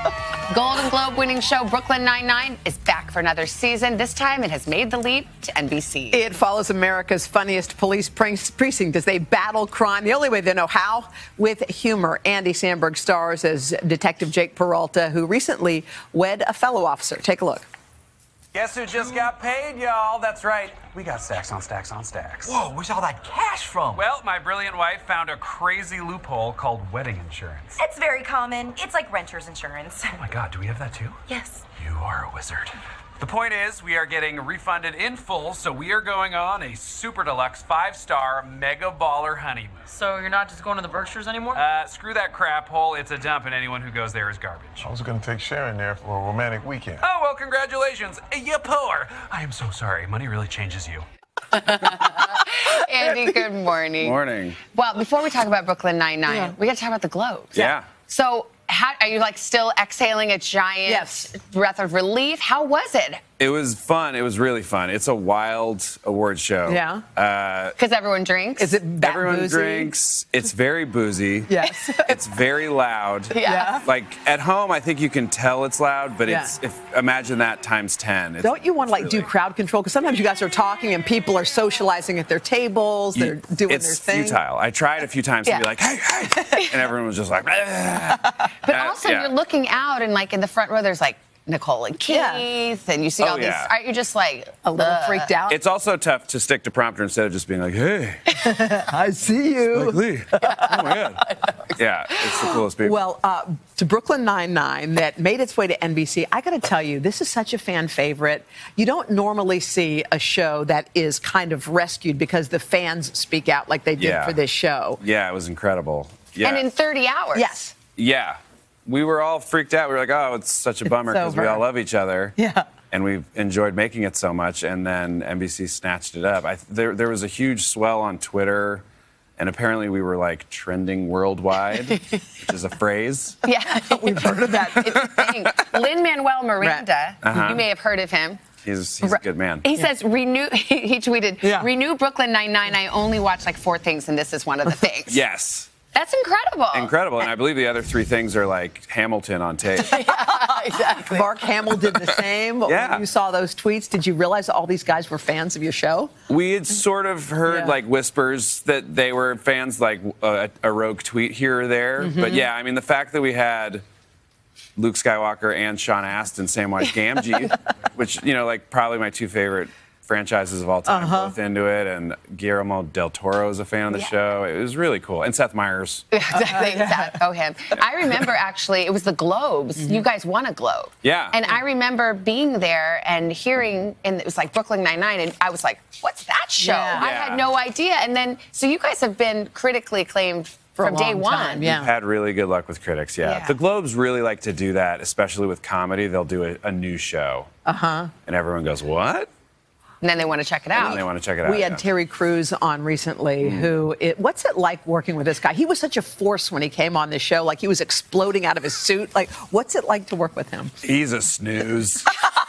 Golden Globe winning show Brooklyn Nine-Nine is back for another season. This time it has made the leap to NBC. It follows America's funniest police precinct as they battle crime the only way they know how, with humor. Andy Samberg stars as Detective Jake Peralta, who recently wed a fellow officer. Take a look. Guess who just got paid, y'all? That's right. We got stacks on stacks on stacks. Whoa, where's all that cash from? Well, my brilliant wife found a crazy loophole called wedding insurance. It's very common. It's like renter's insurance. Oh my God, do we have that too? Yes. You are a wizard. The point is, we are getting refunded in full, so we are going on a super deluxe 5-star mega baller honeymoon. So you're not just going to the Berkshires anymore? Screw that crap hole. It's a dump, and anyone who goes there is garbage. I was going to take Sharon there for a romantic weekend. Oh, well, congratulations. You're poor. I am so sorry. Money really changes you. Andy, good morning. Morning. Well, before we talk about Brooklyn Nine-Nine, we got to talk about the Globes. Yeah. So, are you like still exhaling a giant breath of relief? How was it? It was fun. It was really fun. It's a wild award show. Yeah. Because everyone drinks. Is it that Everyone boozy? drinks. It's very boozy. Yes. It's very loud. Yeah. Like at home, I think you can tell it's loud, but Yeah. imagine that times 10. Don't you want to do crowd control? Because sometimes you guys are talking and people are socializing at their tables. They're doing their thing. It's futile. I tried a few times to be like, hey, hey, and everyone was just like, But also, you're looking out, and like in the front row, there's like Nicole and Keith, and you see all these. yeah. Aren't you just like A little freaked out. It's also tough to stick to prompter instead of just being like, hey, I see you. Spike Lee. Oh my God. Yeah, it's the coolest people. Well, to Brooklyn Nine-Nine that made its way to NBC, I got to tell you, this is such a fan favorite. You don't normally see a show that is kind of rescued because the fans speak out like they did for this show. Yeah, it was incredible. Yeah. And in 30 hours. Yes. Yeah. We were all freaked out. We were like, oh, it's such a bummer because we all love each other. Yeah. And we've enjoyed making it so much. And then NBC snatched it up. There was a huge swell on Twitter. And apparently we were like trending worldwide, which is a phrase. Yeah. We've heard of that. It's a thing. Lin-Manuel Miranda, you may have heard of him. He's a good man. He says, he tweeted, renew Brooklyn Nine-Nine. I only watch like 4 things, and this is one of the things. Yes. That's incredible. Incredible. And I believe the other 3 things are like Hamilton on tape. Exactly. Mark Hamill did the same. Yeah. When you saw those tweets, did you realize all these guys were fans of your show? We had sort of heard like whispers that they were fans, like a rogue tweet here or there. But yeah, I mean, the fact that we had Luke Skywalker and Sean Astin, Samwise Gamgee, which, you know, like probably my 2 favorite franchises of all time, both into it, and Guillermo del Toro is a fan of the show. It was really cool. And Seth Meyers. Exactly. Oh, him. I remember actually, it was the Globes. You guys won a Globe. Yeah. And I remember being there and hearing, and it was like Brooklyn Nine-Nine, and I was like, what's that show? Yeah. I had no idea. And then, so you guys have been critically acclaimed from day one. We've had really good luck with critics, yeah. The Globes really like to do that, especially with comedy. They'll do a new show. And everyone goes, what? And then they want to check it out. And they want to check it out. We had Terry Crews on recently, what's it like working with this guy? He was such a force when he came on this show, like he was exploding out of his suit. Like, what's it like to work with him? He's a snooze.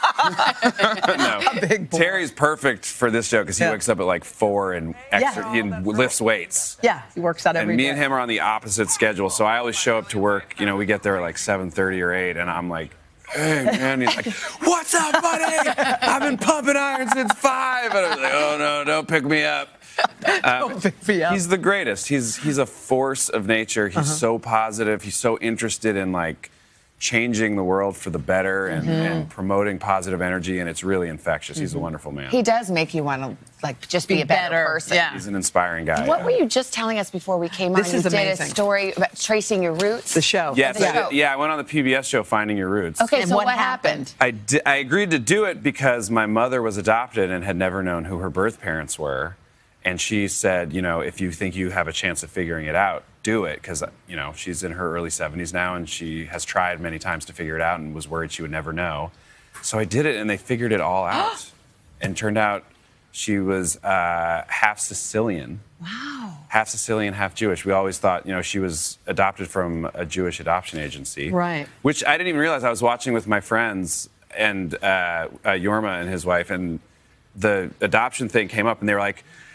No. Terry's perfect for this show because he wakes up at like 4 and he lifts weights. Yeah, he works out every And me day. and him are on the opposite schedule, so I always show up to work. You know, we get there at like 7:30 or 8, and I'm like, hey, man. He's like, what's up, buddy? I've been pumping iron since 5. And I'm like, oh, no, don't pick me up. Don't pick me up. He's the greatest. He's a force of nature. He's so positive. He's so interested in, like, changing the world for the better and promoting positive energy, and it's really infectious. He's a wonderful man. He does make you want to, like, just be a better person. Yeah. He's an inspiring guy. What were you just telling us before we came on? This is you did amazing. a story about tracing your roots. The show. Yes, The I show. did. Yeah, I went on the PBS show Finding Your Roots. Okay, And so what what happened? I agreed to do it because my mother was adopted and had never known who her birth parents were. And she said, you know, if you think you have a chance of figuring it out, do it. Because, you know, she's in her early 70s now and she has tried many times to figure it out and was worried she would never know. So I did it and they figured it all out. And turned out she was half Sicilian. Wow. Half Sicilian, half Jewish. We always thought, you know, she was adopted from a Jewish adoption agency. Right. Which I didn't even realize. I was watching with my friends and Yorma and his wife, and the adoption thing came up, and they were like,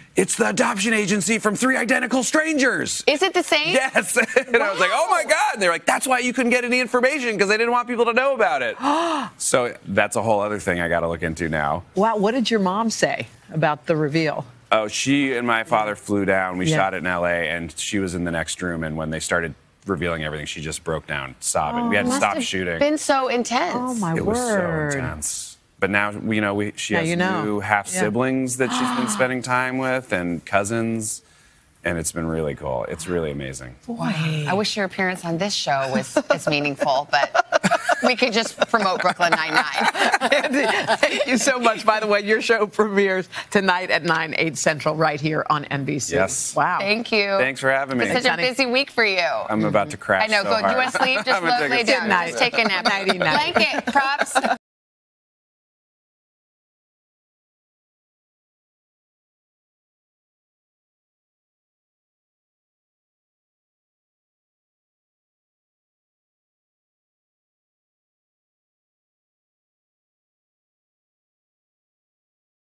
it's the adoption agency from Three Identical Strangers. Is it the same? Yes. And I was like, oh my God. And they're like, that's why you couldn't get any information, because they didn't want people to know about it. So that's a whole other thing I got to look into now. Wow, what did your mom say about the reveal? Oh, she and my father flew down. We shot it in L.A., and she was in the next room. And when they started revealing everything, she just broke down sobbing. We had to stop shooting. Been so intense. Oh my It word! was so intense. But now she has new half siblings that she's been spending time with, and cousins, and it's been really cool. It's really amazing. Wow. I wish your appearance on this show was as meaningful, but we could just promote Brooklyn Nine-Nine. Thank you so much. By the way, your show premieres tonight at 9, 8 Central right here on NBC. Yes. Wow. Thank you. Thanks for having me. It's such a busy week for you. I'm about to crash. I know. So Go. hard. Do you want to sleep? Just lay down. Good night. Just take a nap. Nighty-night. Blanket, props.